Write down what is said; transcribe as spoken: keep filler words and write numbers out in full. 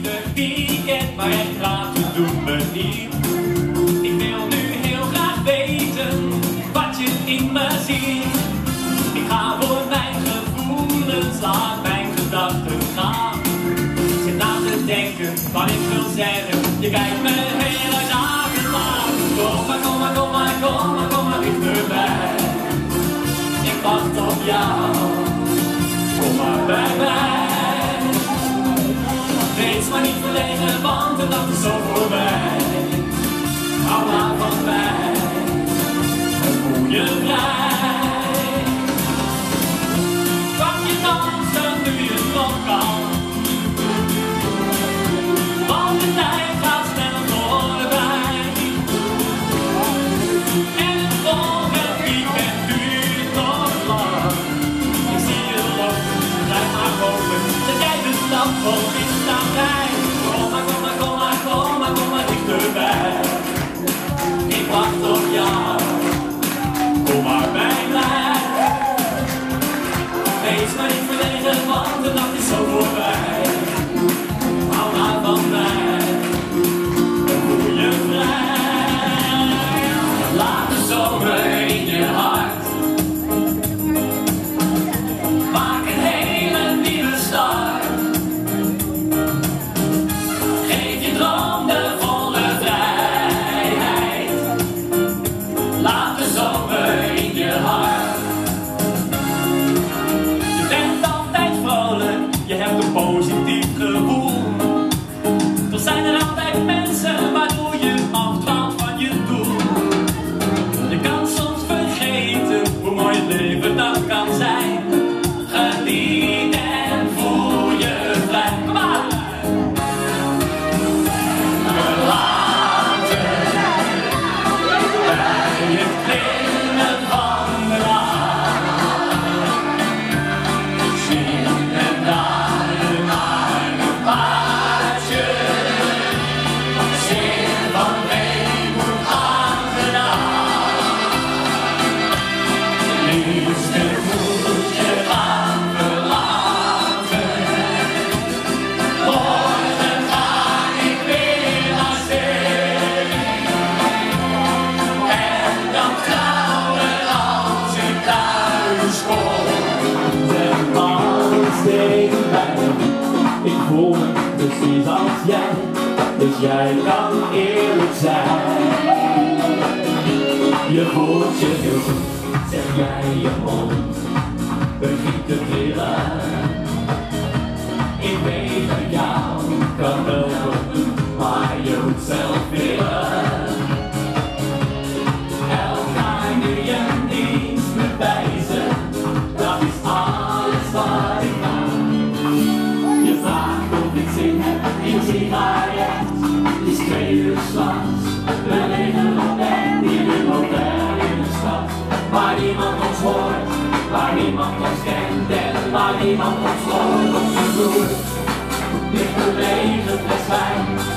ieder weekend, maar het praten doet me niet. Ik wil nu heel graag weten wat je in me ziet. Ik ga voor mijn gevoelens, laat mijn gedachten gaan. Zit na te denken wat ik wil zeggen, je kijkt me heel erg aan. Kom maar, kom maar, kom maar, kom maar, kom maar dichterbij. Ik wacht op jou, kom maar bij mij. Wees maar niet verlegen, want de dag is zo voorbij. Hou maar van mij, en voel je vrij. Pak je dansen nu je het nog kan. Want de tijd gaat snel voorbij. En het volgende weekend duurt nog lang. Ik zie je lopen, blijf maar hopen dat jij de stap voor is naar mij. Kom maar, kom maar, kom maar, kom maar, kom maar dichterbij. Ik wacht op jou, kom maar bij mij. Wees maar niet verlegen, want de nacht is zo voorbij. Hou maar van mij, dan voel je vrij. Laat de zomer in je hart. Maak een hele nieuwe start. Geef je droom de volle vrijheid. Laat de zomer in je hart. Je bent altijd vrolijk, je hebt een positief gevoel. Er zijn er altijd mensen waardoor je afdwaalt van je doel. Je kan soms vergeten hoe mooi het leven dan kan zijn. Geniet en voel je vrij. Kom maar! Gelaten bij het klimmen van de maan. Zing en dansen naar een paardje. Zing van weemoed aangedaan. Liefste moet je gaan verlaten. Morgen ga ik weer naar zee. En dan trouwen als ik thuis kom. Zeg maar eens tegen mij, ik voel me precies als jij, dus jij kan eerlijk zijn. Je voelt je heel goed, zeg jij je mond, begint te trillen. Ik weet dat jou kan helpen, maar je moet zelf willen. Elk nu je dienst bewijzen, dat is alles wat ik kan. Je vraagt of ik zin heb in sigaret, het is twee uur s'nachts. We liggen op bed in een hotel in een stad, waar niemand ons hoort, waar niemand ons kent en waar niemand ons hoort op zijn vloer. Ligt een lege fles wijn.